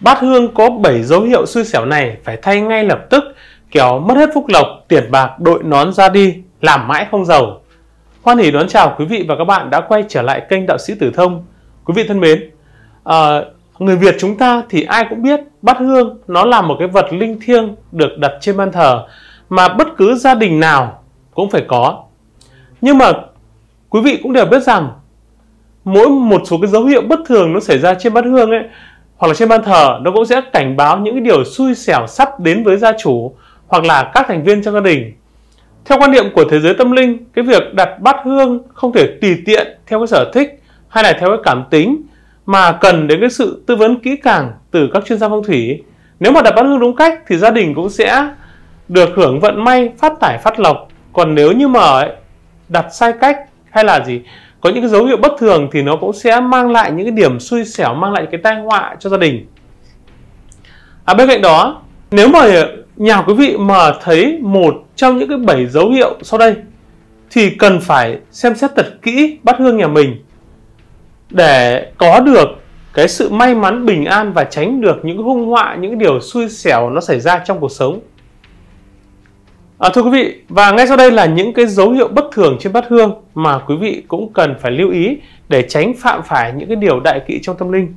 Bát hương có 7 dấu hiệu xui xẻo này phải thay ngay lập tức, kẻo mất hết phúc lộc, tiền bạc đội nón ra đi, làm mãi không giàu. Hoan hỉ đón chào quý vị và các bạn đã quay trở lại kênh Đạo Sĩ Tử Thông. Quý vị thân mến, người Việt chúng ta thì ai cũng biết bát hương nó là một cái vật linh thiêng được đặt trên ban thờ mà bất cứ gia đình nào cũng phải có. Nhưng mà quý vị cũng đều biết rằng mỗi một số cái dấu hiệu bất thường nó xảy ra trên bát hương ấy, hoặc là trên ban thờ, nó cũng sẽ cảnh báo những cái điều xui xẻo sắp đến với gia chủ hoặc là các thành viên trong gia đình. Theo quan niệm của thế giới tâm linh, cái việc đặt bát hương không thể tùy tiện theo cái sở thích hay là theo cái cảm tính, mà cần đến cái sự tư vấn kỹ càng từ các chuyên gia phong thủy. Nếu mà đặt bát hương đúng cách thì gia đình cũng sẽ được hưởng vận may, phát tài, phát lộc. Còn nếu như mà đặt sai cách hay là có những cái dấu hiệu bất thường thì nó cũng sẽ mang lại những cái điểm xui xẻo, mang lại cái tai họa cho gia đình. Bên cạnh đó, nếu mà nhà quý vị mà thấy một trong những cái 7 dấu hiệu sau đây thì cần phải xem xét thật kỹ bát hương nhà mình để có được cái sự may mắn bình an và tránh được những hung họa, những cái điều xui xẻo nó xảy ra trong cuộc sống. Thưa quý vị, và ngay sau đây là những cái dấu hiệu bất thường trên bát hương mà quý vị cũng cần phải lưu ý để tránh phạm phải những cái điều đại kỵ trong tâm linh.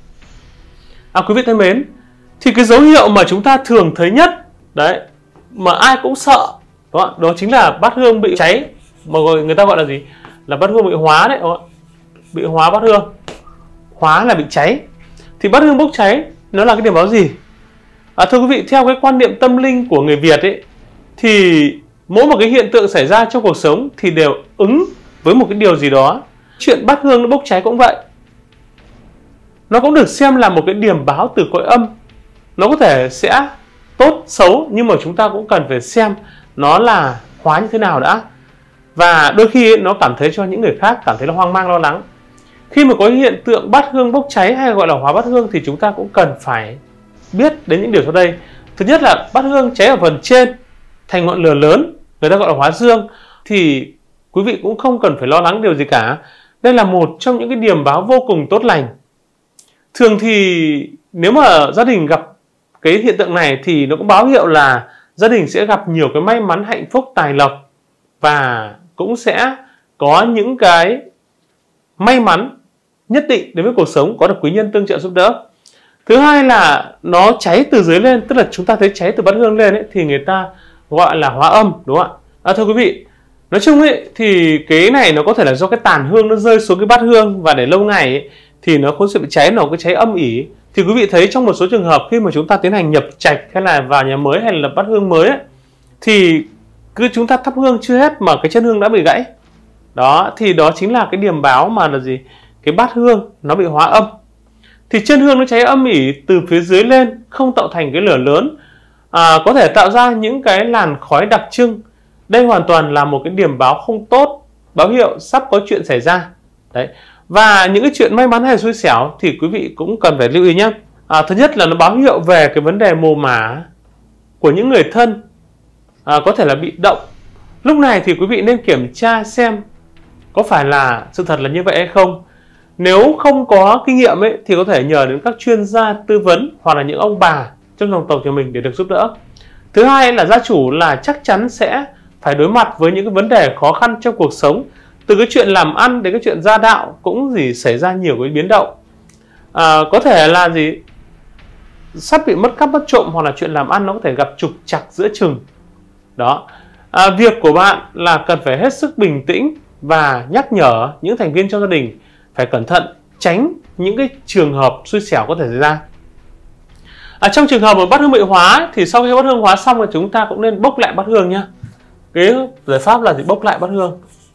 Quý vị thân mến, thì cái dấu hiệu mà chúng ta thường thấy nhất đấy, mà ai cũng sợ, đó chính là bát hương bị cháy, mà người ta gọi là là bát hương bị hóa đấy, bị hóa bát hương. Hóa là bị cháy. Thì bát hương bốc cháy nó là cái điểm báo gì? Thưa quý vị, theo cái quan niệm tâm linh của người Việt ấy, thì mỗi một cái hiện tượng xảy ra trong cuộc sống thì đều ứng với một cái điều gì đó. Chuyện bát hương nó bốc cháy cũng vậy. Nó cũng được xem là một cái điểm báo từ cõi âm. Nó có thể sẽ tốt, xấu, nhưng mà chúng ta cũng cần phải xem nó là hóa như thế nào đã. Và đôi khi nó cảm thấy cho những người khác cảm thấy là hoang mang, lo lắng. Khi mà có hiện tượng bát hương bốc cháy hay gọi là hóa bát hương thì chúng ta cũng cần phải biết đến những điều sau đây. Thứ nhất là bát hương cháy ở phần trên thành ngọn lửa lớn, người ta gọi là hóa dương, thì quý vị cũng không cần phải lo lắng điều gì cả. Đây là một trong những cái điểm báo vô cùng tốt lành. Thường thì nếu mà gia đình gặp cái hiện tượng này thì nó cũng báo hiệu là gia đình sẽ gặp nhiều cái may mắn, hạnh phúc, tài lộc, và cũng sẽ có những cái may mắn nhất định đến với cuộc sống, có được quý nhân tương trợ giúp đỡ. Thứ hai là nó cháy từ dưới lên, tức là chúng ta thấy cháy từ bát hương lên ấy, thì người ta gọi là hóa âm, đúng không ạ? Thưa quý vị, nói chung ấy, thì cái này nó có thể là do cái tàn hương nó rơi xuống cái bát hương và để lâu ngày ấy, thì nó cũng sẽ bị cháy, nó cái cháy âm ỉ. Thì quý vị thấy trong một số trường hợp khi mà chúng ta tiến hành nhập trạch hay là vào nhà mới hay là lập bát hương mới ấy, thì cứ chúng ta thắp hương chưa hết mà cái chân hương đã bị gãy. Đó, thì đó chính là cái điểm báo mà là cái bát hương nó bị hóa âm. Thì chân hương nó cháy âm ỉ từ phía dưới lên, không tạo thành cái lửa lớn, có thể tạo ra những cái làn khói đặc trưng. Đây hoàn toàn là một cái điểm báo không tốt, báo hiệu sắp có chuyện xảy ra. Đấy. Và những cái chuyện may mắn hay xui xẻo thì quý vị cũng cần phải lưu ý nhé. Thứ nhất là nó báo hiệu về cái vấn đề mồ mả của những người thân, có thể là bị động. Lúc này thì quý vị nên kiểm tra xem có phải là sự thật là như vậy hay không. Nếu không có kinh nghiệm ấy, thì có thể nhờ đến các chuyên gia tư vấn hoặc là những ông bà trong dòng tộc của mình để được giúp đỡ. Thứ hai là gia chủ là chắc chắn sẽ phải đối mặt với những cái vấn đề khó khăn trong cuộc sống. Từ cái chuyện làm ăn đến cái chuyện gia đạo cũng xảy ra nhiều cái biến động. Có thể là sắp bị mất cắp mất trộm, hoặc là chuyện làm ăn nó có thể gặp trục trặc giữa chừng. Đó. Việc của bạn là cần phải hết sức bình tĩnh và nhắc nhở những thành viên trong gia đình phải cẩn thận, tránh những cái trường hợp xui xẻo có thể xảy ra. Trong trường hợp mà bát hương bị hóa thì sau khi bát hương hóa xong thì chúng ta cũng nên bốc lại bát hương nhá. Cái giải pháp là bốc lại bát hương.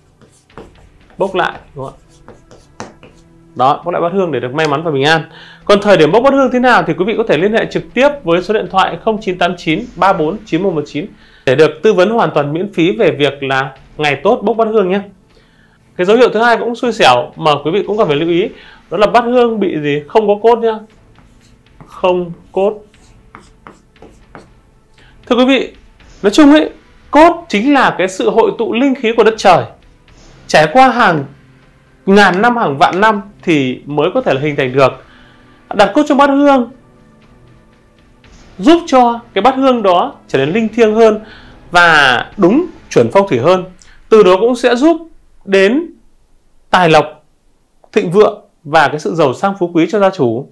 Bốc lại, đúng không ạ? Đó, bốc lại bát hương để được may mắn và bình an. Còn thời điểm bốc bát hương thế nào thì quý vị có thể liên hệ trực tiếp với số điện thoại 0989 34 9119 để được tư vấn hoàn toàn miễn phí về việc là ngày tốt bốc bát hương nhé. Cái dấu hiệu thứ hai cũng xui xẻo mà quý vị cũng cần phải lưu ý, đó là bát hương bị không có cốt nhá. Không cốt. Thưa quý vị, nói chung ấy, cốt chính là cái sự hội tụ linh khí của đất trời. Trải qua hàng ngàn năm, hàng vạn năm thì mới có thể là hình thành được. Đặt cốt trong bát hương giúp cho cái bát hương đó trở nên linh thiêng hơn và đúng chuẩn phong thủy hơn. Từ đó cũng sẽ giúp đến tài lộc, thịnh vượng và cái sự giàu sang phú quý cho gia chủ.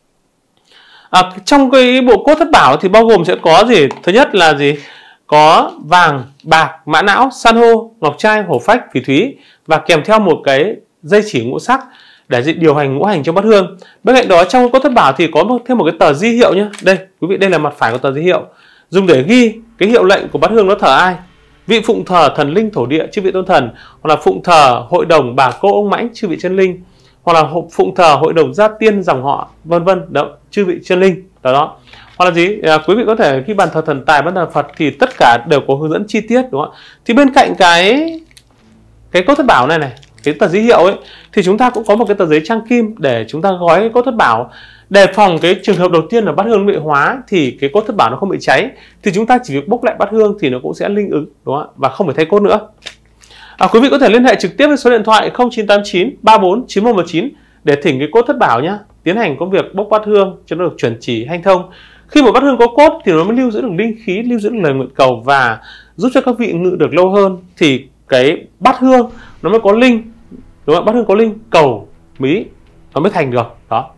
Trong cái bộ cốt thất bảo thì bao gồm sẽ có gì? Thứ nhất là gì? Có vàng, bạc, mã não, san hô, ngọc trai, hổ phách, phỉ thúy và kèm theo một cái dây chỉ ngũ sắc để điều hành ngũ hành trong bát hương. Bên cạnh đó trong cốt thất bảo thì có thêm một cái tờ di hiệu nhé. Đây, quý vị, đây là mặt phải của tờ di hiệu, dùng để ghi cái hiệu lệnh của bát hương nó thờ ai. Vị phụng thờ thần linh thổ địa chư vị tôn thần, hoặc là phụng thờ hội đồng bà cô ông mãnh chư vị chân linh, hoặc là phụng thờ hội đồng gia tiên dòng họ vân vân đó chư vị chân linh đó. Hoặc là gì? Quý vị có thể khi bàn thờ thần tài, bàn thờ Phật thì tất cả đều có hướng dẫn chi tiết, đúng không ạ? Thì bên cạnh cái cốt thất bảo này, cái tờ giấy hiệu ấy, thì chúng ta cũng có một cái tờ giấy trang kim để chúng ta gói cái cốt thất bảo, đề phòng cái trường hợp đầu tiên là bát hương bị hóa thì cái cốt thất bảo nó không bị cháy, thì chúng ta chỉ việc bốc lại bát hương thì nó cũng sẽ linh ứng, đúng không ạ? Và không phải thay cốt nữa. Quý vị có thể liên hệ trực tiếp với số điện thoại 0989 34 9119 để thỉnh cái cốt thất bảo nhá, tiến hành công việc bốc bát hương cho nó được chuẩn chỉ hanh thông. Khi một bát hương có cốt thì nó mới lưu giữ được linh khí, lưu giữ được lời nguyện cầu và giúp cho các vị ngự được lâu hơn, thì cái bát hương nó mới có linh, đúng không? Bát hương có linh cầu mỹ nó mới thành được đó.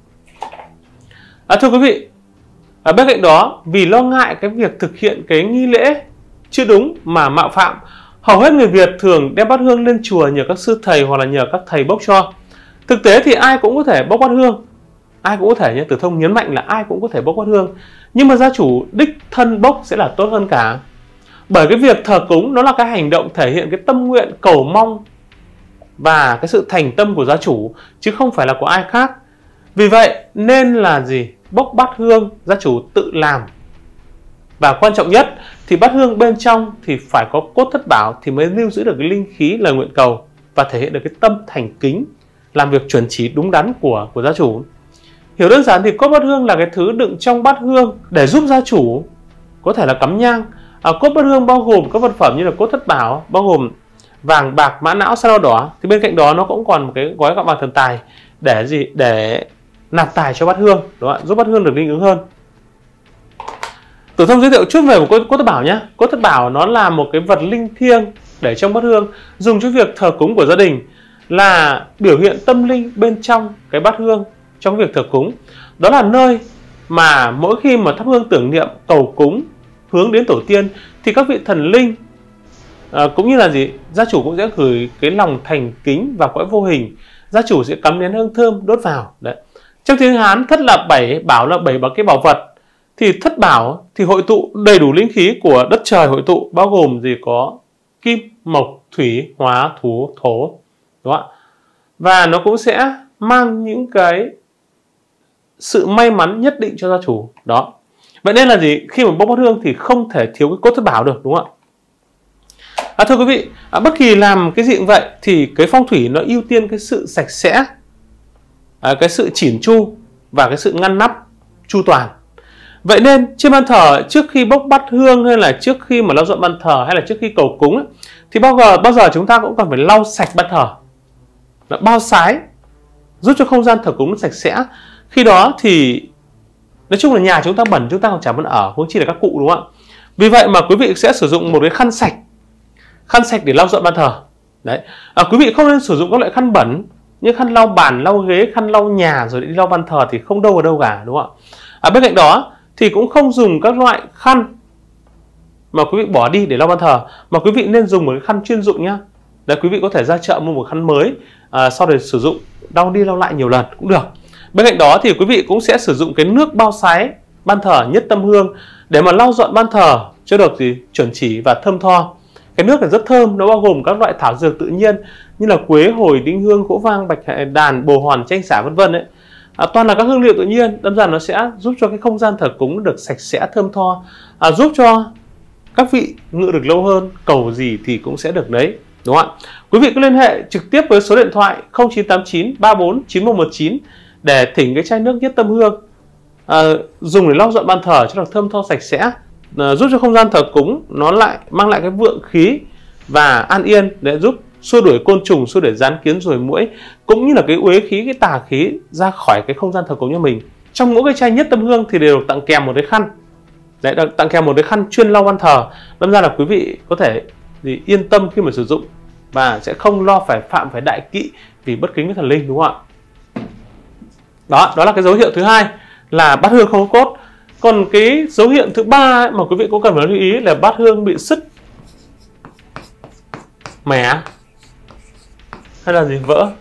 Thưa quý vị, bên cạnh đó vì lo ngại cái việc thực hiện cái nghi lễ chưa đúng mà mạo phạm, hầu hết người Việt thường đem bát hương lên chùa nhờ các sư thầy hoặc là nhờ các thầy bốc cho. Thực tế thì ai cũng có thể bốc bát hương, ai cũng có thể nhé. Tử Thông nhấn mạnh là ai cũng có thể bốc bát hương, nhưng mà gia chủ đích thân bốc sẽ là tốt hơn cả. Bởi cái việc thờ cúng nó là cái hành động thể hiện cái tâm nguyện cầu mong và cái sự thành tâm của gia chủ, chứ không phải là của ai khác. Vì vậy nên là gì? Bốc bát hương gia chủ tự làm. Và quan trọng nhất thì bát hương bên trong thì phải có cốt thất bảo thì mới lưu giữ được cái linh khí lời nguyện cầu và thể hiện được cái tâm thành kính, làm việc chuẩn chỉ đúng đắn của gia chủ. Hiểu đơn giản thì cốt bát hương là cái thứ đựng trong bát hương để giúp gia chủ có thể là cắm nhang. Cốt bát hương bao gồm các vật phẩm như là cốt thất bảo, bao gồm vàng, bạc, mã não, sao đỏ. Thì bên cạnh đó nó cũng còn một cái gói gạo vàng thần tài để gì? Để nạp tài cho bát hương, đúng không? Giúp bát hương được linh ứng hơn. Tử Thông giới thiệu chút về một cốt thất bảo nhé. Cốt thất bảo nó là một cái vật linh thiêng để trong bát hương, dùng cho việc thờ cúng của gia đình, là biểu hiện tâm linh bên trong cái bát hương trong việc thờ cúng. Đó là nơi mà mỗi khi mà thắp hương tưởng niệm cầu cúng hướng đến tổ tiên thì các vị thần linh cũng như là gì? Gia chủ cũng sẽ gửi cái lòng thành kính vào cõi vô hình. Gia chủ sẽ cắm nén hương thơm đốt vào. Đấy. Trong tiếng Hán, thất là 7, bảo là 7 cái bảo vật. Thì thất bảo thì hội tụ đầy đủ linh khí của đất trời hội tụ, bao gồm gì? Có kim, mộc, thủy, hóa, thổ, đúng không ạ? Và nó cũng sẽ mang những cái sự may mắn nhất định cho gia chủ đó. Vậy nên là gì? Khi mà bốc bát hương thì không thể thiếu cái cốt thất bảo được, đúng không ạ? Thưa quý vị, bất kỳ làm cái gì cũng vậy thì cái phong thủy nó ưu tiên cái sự sạch sẽ, cái sự chỉn chu và cái sự ngăn nắp chu toàn. Vậy nên trên ban thờ, trước khi bốc bát hương hay là trước khi mà lau dọn ban thờ hay là trước khi cầu cúng ấy, thì bao giờ chúng ta cũng cần phải lau sạch ban thờ, bao sái, giúp cho không gian thờ cúng nó sạch sẽ. Khi đó thì nói chung là nhà chúng ta bẩn chúng ta còn chả muốn ở, huống chi là các cụ, đúng không ạ? Vì vậy mà quý vị sẽ sử dụng một cái khăn sạch để lau dọn ban thờ. Đấy. Quý vị không nên sử dụng các loại khăn bẩn như khăn lau bàn, lau ghế, khăn lau nhà rồi đi lau ban thờ thì không đâu vào đâu cả, đúng không ạ? Bên cạnh đó thì cũng không dùng các loại khăn mà quý vị bỏ đi để lau ban thờ, mà quý vị nên dùng một cái khăn chuyên dụng nhá. Đấy, quý vị có thể ra chợ mua một khăn mới, sau đó sử dụng lau đi lau lại nhiều lần cũng được. Bên cạnh đó thì quý vị cũng sẽ sử dụng cái nước bao sái ban thờ nhất tâm hương để mà lau dọn ban thờ cho được gì? Chuẩn chỉ và thơm tho. Cái nước này rất thơm, nó bao gồm các loại thảo dược tự nhiên như là quế, hồi, đinh hương, gỗ vang, bạch đàn, bồ hòn, chanh xả vân vân đấy. Toàn là các hương liệu tự nhiên, đâm ra nó sẽ giúp cho cái không gian thờ cúng được sạch sẽ thơm tho, giúp cho các vị ngự được lâu hơn, cầu gì thì cũng sẽ được đấy, đúng không ạ? Quý vị cứ liên hệ trực tiếp với số điện thoại 0989 34 9119 để thỉnh cái chai nước nhất tâm hương, dùng để lau dọn ban thờ cho được thơm tho sạch sẽ, giúp cho không gian thờ cúng nó lại mang lại cái vượng khí và an yên, để giúp xua đuổi côn trùng, xua đuổi gián kiến ruồi muỗi, cũng như là cái uế khí, cái tà khí ra khỏi cái không gian thờ cúng cho mình. trong mỗi cái chai nhất tâm hương thì đều được tặng kèm một cái khăn. Đấy, được tặng kèm một cái khăn chuyên lau ban thờ. Đâm ra là quý vị có thể yên tâm khi mà sử dụng và sẽ không lo phải đại kỵ vì bất kính với thần linh, đúng không ạ? Đó là cái dấu hiệu thứ hai là bát hương không có cốt. Còn cái dấu hiệu thứ ba mà quý vị cũng cần phải lưu ý là bát hương bị sứt mẻ hay là vỡ.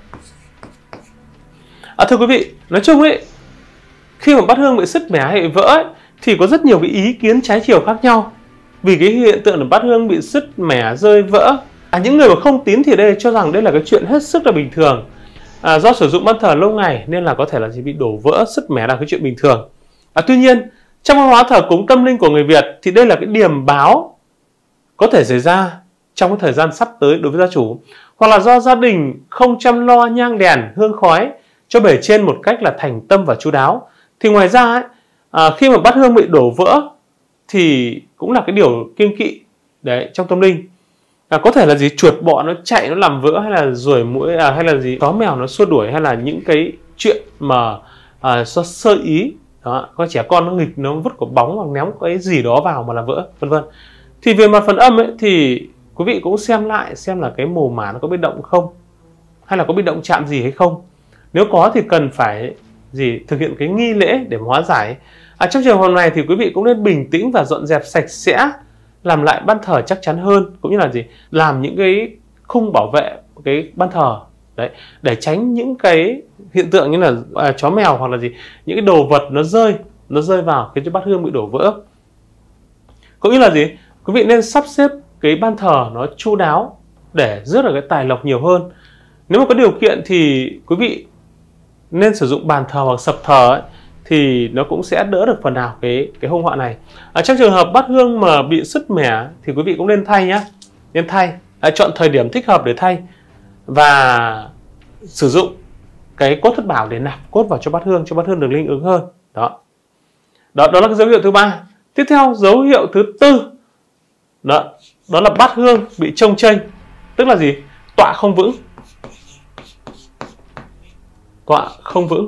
Thưa quý vị, nói chung ấy, khi mà bát hương bị sứt mẻ hay bị vỡ ấy, thì có rất nhiều cái ý kiến trái chiều khác nhau. Vì cái hiện tượng là bát hương bị sứt mẻ, rơi, vỡ, những người mà không tín thì đây cho rằng đây là cái chuyện hết sức là bình thường. Do sử dụng ban thờ lâu ngày nên là có thể là bị đổ vỡ, sứt mẻ là cái chuyện bình thường. Tuy nhiên, trong văn hóa thờ cúng tâm linh của người Việt thì đây là cái điềm báo có thể xảy ra trong cái thời gian sắp tới đối với gia chủ, hoặc là do gia đình không chăm lo nhang đèn, hương khói cho bề trên một cách là thành tâm và chu đáo. Thì ngoài ra ấy, khi mà bát hương bị đổ vỡ thì cũng là cái điều kiêng kỵ đấy trong tâm linh. Có thể là chuột bọ nó chạy nó làm vỡ, hay là ruồi muỗi, hay là chó mèo nó xua đuổi, hay là những cái chuyện mà do sơ ý đó, có trẻ con nó nghịch, nó vứt quả bóng hoặc ném cái gì đó vào mà làm vỡ, vân vân. Thì về mặt phần âm ấy thì quý vị cũng xem lại xem là cái mồ mả nó có bị động không, hay là có bị động chạm gì hay không. Nếu có thì cần phải thực hiện cái nghi lễ để hóa giải. Trong trường hợp này thì quý vị cũng nên bình tĩnh và dọn dẹp sạch sẽ, làm lại ban thờ chắc chắn hơn, cũng như là làm những cái khung bảo vệ cái ban thờ đấy, để tránh những cái hiện tượng như là chó mèo hoặc là những cái đồ vật nó rơi vào khiến cho bát hương bị đổ vỡ. Cũng như là quý vị nên sắp xếp cái ban thờ nó chu đáo để rước được cái tài lộc nhiều hơn. Nếu mà có điều kiện thì quý vị nên sử dụng bàn thờ hoặc sập thờ ấy, thì nó cũng sẽ đỡ được phần nào cái hung họa này. Trong trường hợp bát hương mà bị sứt mẻ thì quý vị cũng nên thay nhé, nên thay, chọn thời điểm thích hợp để thay và sử dụng cái cốt thất bảo để nạp cốt vào cho bát hương được linh ứng hơn. Đó là cái dấu hiệu thứ ba. Tiếp theo, dấu hiệu thứ tư đó là bát hương bị chông chênh, tức là tọa không vững. Tọa không vững.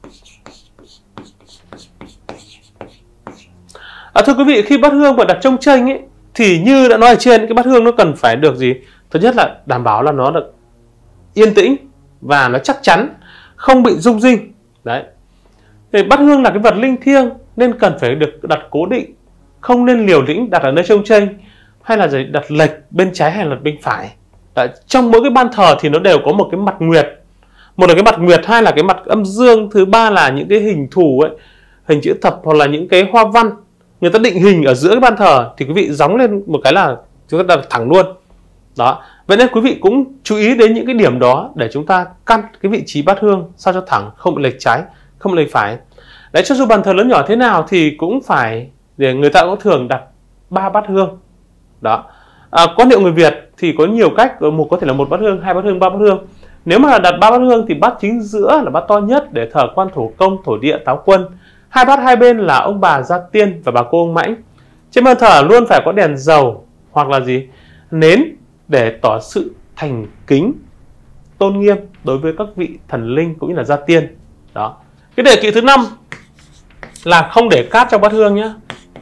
Thưa quý vị, khi bát hương mà đặt chông chênh ấy, thì như đã nói ở trên, cái bát hương nó cần phải được thứ nhất là đảm bảo là nó được yên tĩnh và nó chắc chắn, không bị rung rinh. Đấy. Thì bát hương là cái vật linh thiêng nên cần phải được đặt cố định, không nên liều lĩnh đặt ở nơi chông chênh, hay là đặt lệch bên trái hay là bên phải. Trong mỗi cái ban thờ thì nó đều có một cái mặt nguyệt. Một là cái mặt nguyệt, hai là cái mặt âm dương, thứ ba là những cái hình thù ấy, hình chữ thập hoặc là những cái hoa văn người ta định hình ở giữa cái ban thờ, thì quý vị gióng lên một cái là chúng ta đặt thẳng luôn. Đó. Vậy nên quý vị cũng chú ý đến những cái điểm đó để chúng ta căn cái vị trí bát hương sao cho thẳng, không bị lệch trái, không bị lệch phải. Đấy, cho dù bàn thờ lớn nhỏ thế nào thì cũng phải, để người ta cũng thường đặt 3 bát hương. Đó. Quan niệm người Việt thì có nhiều cách, có thể là 1 bát hương, 2 bát hương, 3 bát hương. Nếu mà đặt 3 bát hương thì bát chính giữa là bát to nhất để thờ quan thổ công, thổ địa, táo quân. 2 bát hai bên là ông bà gia tiên và bà cô ông mãnh. Trên bàn thờ luôn phải có đèn dầu hoặc là nến để tỏ sự thành kính, tôn nghiêm đối với các vị thần linh cũng như là gia tiên. Đó. Cái đề kỵ thứ 5 là không để cát trong bát hương nhé.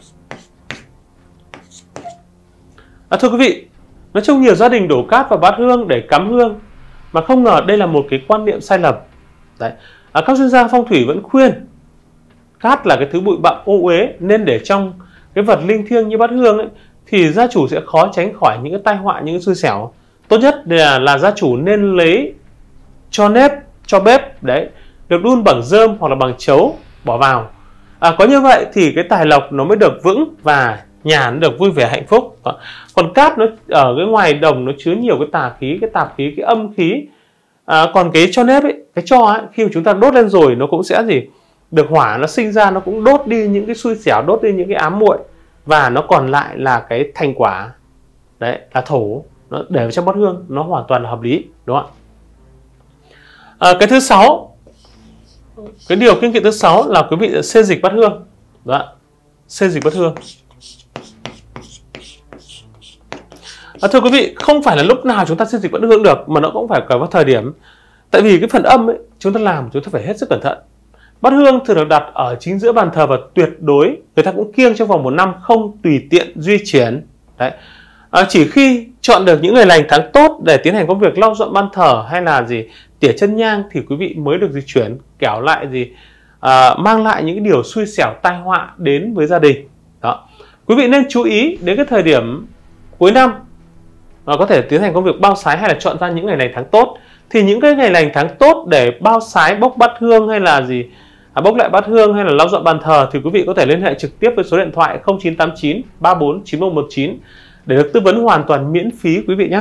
Thưa quý vị, nói chung nhiều gia đình đổ cát vào bát hương để cắm hương, mà không ngờ đây là một cái quan niệm sai lầm. Đấy. Các chuyên gia phong thủy vẫn khuyên cát là cái thứ bụi bặm ô uế, nên để trong cái vật linh thiêng như bát hương ấy, thì gia chủ sẽ khó tránh khỏi những cái tai họa, những cái xui xẻo. Tốt nhất là gia chủ nên lấy cho bếp đấy, được đun bằng rơm hoặc là bằng chấu bỏ vào. Có như vậy thì cái tài lộc nó mới được vững và nhà nó được vui vẻ hạnh phúc. Còn cát nó ở cái ngoài đồng nó chứa nhiều cái tà khí, cái tạp khí, cái âm khí. Còn cái cho nếp ấy, cái cho ấy, khi mà chúng ta đốt lên rồi nó cũng sẽ được hỏa nó sinh ra, nó cũng đốt đi những cái xui xẻo, đốt đi những cái ám muội, và nó còn lại là cái thành quả đấy, là thổ, nó để vào trong bát hương, nó hoàn toàn là hợp lý, đúng không ạ? Cái thứ 6, cái điều kiêng kỵ thứ 6 là quý vị xê dịch bát hương. Đó, xê dịch bát hương. Thưa quý vị, không phải là lúc nào chúng ta xê dịch bát hương được, mà nó cũng phải có thời điểm. Tại vì cái phần âm ấy, chúng ta phải hết sức cẩn thận. Bát hương thường được đặt ở chính giữa bàn thờ và tuyệt đối người ta cũng kiêng trong vòng 1 năm, không tùy tiện di chuyển. Đấy. Chỉ khi chọn được những ngày lành tháng tốt để tiến hành công việc lau dọn ban thờ hay là tỉa chân nhang thì quý vị mới được di chuyển, kẻo lại mang lại những điều xui xẻo tai họa đến với gia đình. Đó. Quý vị nên chú ý đến cái thời điểm cuối năm có thể tiến hành công việc bao sái hay là chọn ra những ngày lành tháng tốt. Thì những cái ngày lành tháng tốt để bao sái, bốc bát hương hay là bốc lại bát hương hay là lau dọn bàn thờ thì quý vị có thể liên hệ trực tiếp với số điện thoại 0989 34 9119 để được tư vấn hoàn toàn miễn phí quý vị nhé.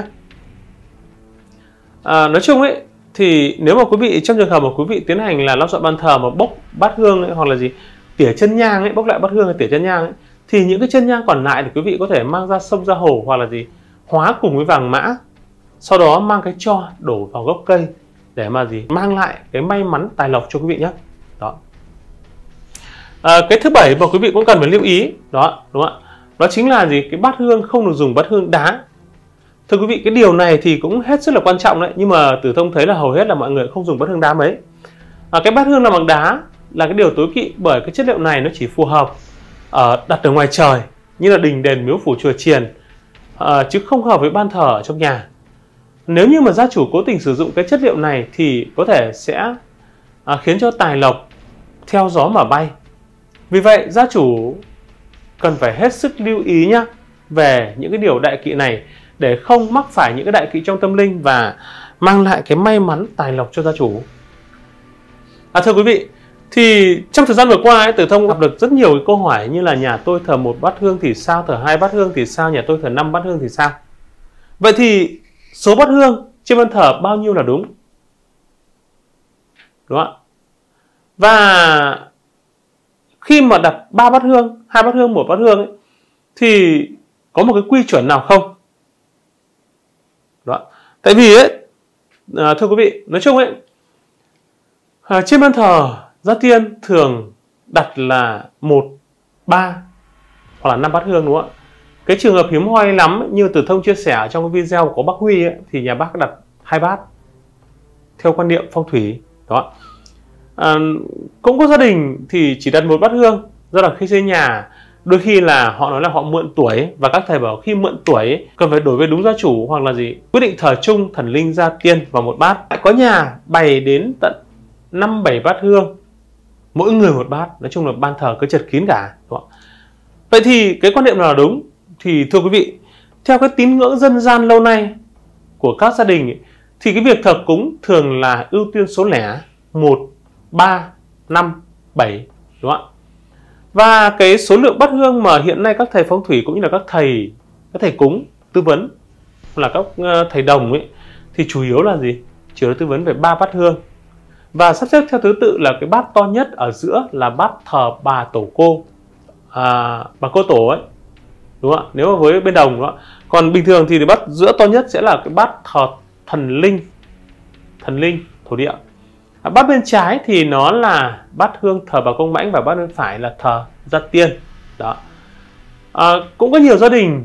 Nói chung ấy thì nếu mà quý vị trong trường hợp mà quý vị tiến hành là lau dọn bàn thờ mà bốc bát hương ấy, hoặc là tỉa chân nhang ấy, bốc lại bát hương hay tỉa chân nhang ấy, thì những cái chân nhang còn lại thì quý vị có thể mang ra sông ra hồ hoặc là hóa cùng với vàng mã, sau đó mang cái tro đổ vào gốc cây để mà mang lại cái may mắn tài lộc cho quý vị nhé. Đó. Cái thứ 7 mà quý vị cũng cần phải lưu ý đó, đúng không ạ? Đó chính là cái bát hương không được dùng bát hương đá. Thưa quý vị, cái điều này thì cũng hết sức là quan trọng đấy, nhưng mà Tử Thông thấy là hầu hết là mọi người không dùng bát hương đá mấy. Cái bát hương làm bằng đá là cái điều tối kỵ, bởi cái chất liệu này nó chỉ phù hợp đặt ở ngoài trời như là đình đền miếu phủ chùa chiền, chứ không hợp với ban thờ ở trong nhà. Nếu như mà gia chủ cố tình sử dụng cái chất liệu này thì có thể sẽ khiến cho tài lộc theo gió mà bay. Vì vậy gia chủ cần phải hết sức lưu ý nhé về những cái điều đại kỵ này để không mắc phải những cái đại kỵ trong tâm linh và mang lại cái may mắn tài lộc cho gia chủ. Thưa quý vị, thì trong thời gian vừa qua Tử Thông gặp được rất nhiều cái câu hỏi như là nhà tôi thờ 1 bát hương thì sao, thờ 2 bát hương thì sao, nhà tôi thờ 5 bát hương thì sao. Vậy thì số bát hương trên ban thờ bao nhiêu là đúng? Đúng không ạ? Và khi mà đặt 3 bát hương, 2 bát hương, 1 bát hương ấy, thì có một cái quy chuẩn nào không? Đó. Tại vì ấy, thưa quý vị, nói chung ấy, trên ban thờ gia tiên thường đặt là 1, 3 hoặc là 5 bát hương, đúng không ạ? Cái trường hợp hiếm hoi lắm như Tử Thông chia sẻ trong cái video của bác Huy ấy, thì nhà bác đặt 2 bát theo quan niệm phong thủy. Đó. Cũng có gia đình thì chỉ đặt 1 bát hương, do là khi xây nhà đôi khi là họ nói là họ mượn tuổi, và các thầy bảo khi mượn tuổi cần phải đổi về đúng gia chủ, hoặc là quyết định thờ chung thần linh gia tiên vào 1 bát. Có nhà bày đến tận 5-7 bát hương, mỗi người 1 bát, nói chung là ban thờ cứ chật kín cả. Đúng không? Vậy thì cái quan niệm nào là đúng? Thì thưa quý vị, theo cái tín ngưỡng dân gian lâu nay của các gia đình ấy, thì cái việc thờ cúng thường là ưu tiên số lẻ 1, 3, 5, 7, đúng không ạ? Và cái số lượng bát hương mà hiện nay các thầy phong thủy cũng như là các thầy cúng tư vấn là các thầy đồng ấy, thì chủ yếu là chỉ tư vấn về 3 bát hương. Và sắp xếp theo thứ tự là cái bát to nhất ở giữa là bát thờ bà tổ cô, bà cô tổ ấy, đúng không ạ? Nếu mà với bên đồng đó. Còn bình thường thì bát giữa to nhất sẽ là cái bát thờ thần linh thổ địa. Bát bên trái thì nó là bát hương thờ bà Công Mãnh, và bát bên phải là thờ gia tiên. Đó. Cũng có nhiều gia đình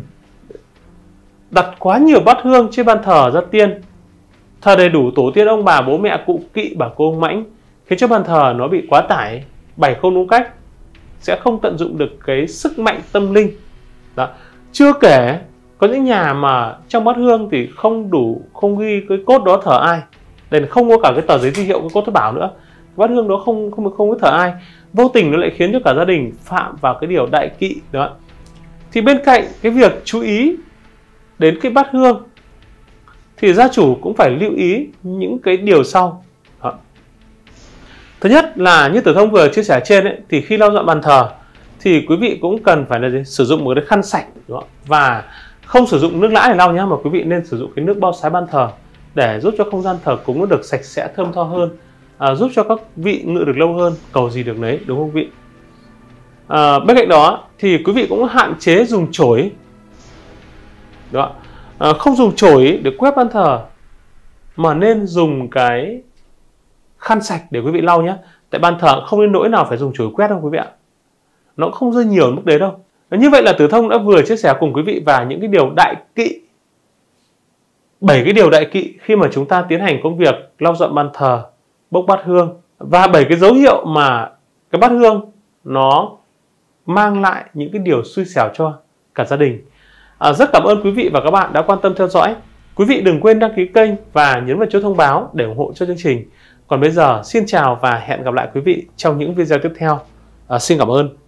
đặt quá nhiều bát hương trên ban thờ gia tiên, thờ đầy đủ tổ tiên ông bà bố mẹ cụ kỵ bà cô Mãnh, khiến cho bàn thờ nó bị quá tải, bày không đúng cách, sẽ không tận dụng được cái sức mạnh tâm linh. Đó. Chưa kể có những nhà mà trong bát hương thì không ghi cái cốt đó thờ ai, nên không có cả cái tờ giấy ghi hiệu cái cốt thất bảo nữa. Bát hương đó không có thờ ai, vô tình nó lại khiến cho cả gia đình phạm vào cái điều đại kỵ đó. Thì bên cạnh cái việc chú ý đến cái bát hương thì gia chủ cũng phải lưu ý những cái điều sau. Đó. Thứ nhất là như Tử Thông vừa chia sẻ trên ấy, thì khi lau dọn bàn thờ thì quý vị cũng cần phải là sử dụng một cái khăn sạch, đúng không? Và không sử dụng nước lã để lau nhé, mà quý vị nên sử dụng cái nước bao sái ban thờ để giúp cho không gian thờ cúng nó được sạch sẽ thơm tho hơn, giúp cho các vị ngự được lâu hơn, cầu gì được nấy, đúng không quý vị? Bên cạnh đó thì quý vị cũng hạn chế dùng chổi. Đó. Không dùng chổi để quét ban thờ, mà nên dùng cái khăn sạch để quý vị lau nhé. Tại ban thờ không đến nỗi nào phải dùng chổi quét đâu quý vị ạ. Nó cũng không rơi nhiều mức đấy đâu. Như vậy là Tử Thông đã vừa chia sẻ cùng quý vị và những cái điều đại kỵ, 7 cái điều đại kỵ khi mà chúng ta tiến hành công việc lau dọn ban thờ, bốc bát hương, Và 7 cái dấu hiệu mà cái bát hương nó mang lại những cái điều xui xẻo cho cả gia đình. Rất cảm ơn quý vị và các bạn đã quan tâm theo dõi. Quý vị đừng quên đăng ký kênh và nhấn vào chuông thông báo để ủng hộ cho chương trình. Còn bây giờ xin chào và hẹn gặp lại quý vị trong những video tiếp theo. Xin cảm ơn.